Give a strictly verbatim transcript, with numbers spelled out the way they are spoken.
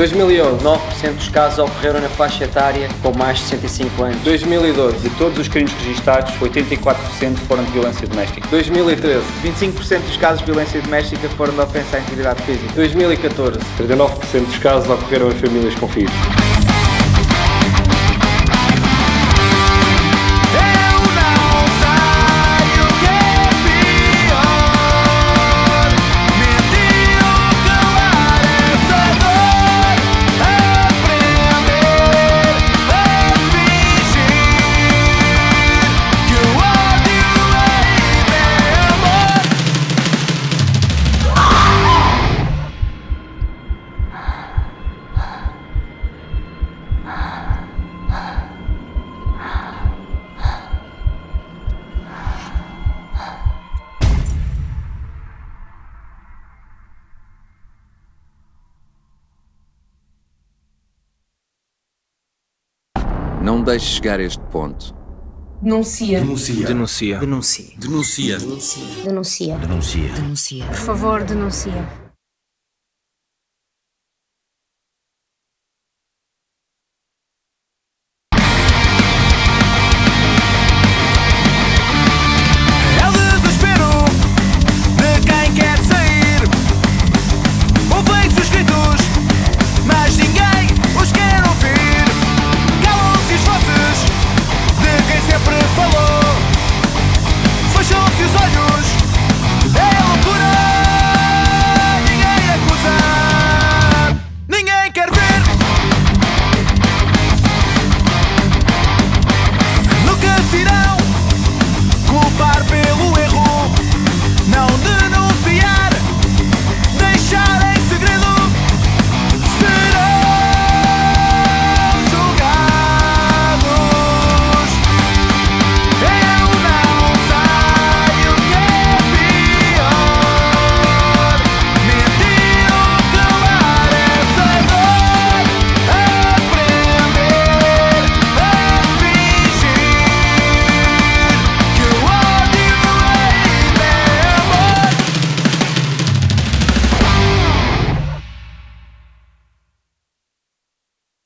dois mil e onze, nove por cento dos casos ocorreram na faixa etária com mais de sessenta e cinco anos. dois mil e doze, de todos os crimes registados, oitenta e quatro por cento foram de violência doméstica. dois mil e treze, vinte e cinco por cento dos casos de violência doméstica foram de ofensa à integridade física. dois mil e catorze, trinta e nove por cento dos casos ocorreram em famílias com filhos. Não deixe chegar a este ponto. Denuncia. Denuncia. Denuncia. Denuncia. Denuncia. Denuncia. Denuncia. Denuncia. Denuncia. Por favor, denuncia.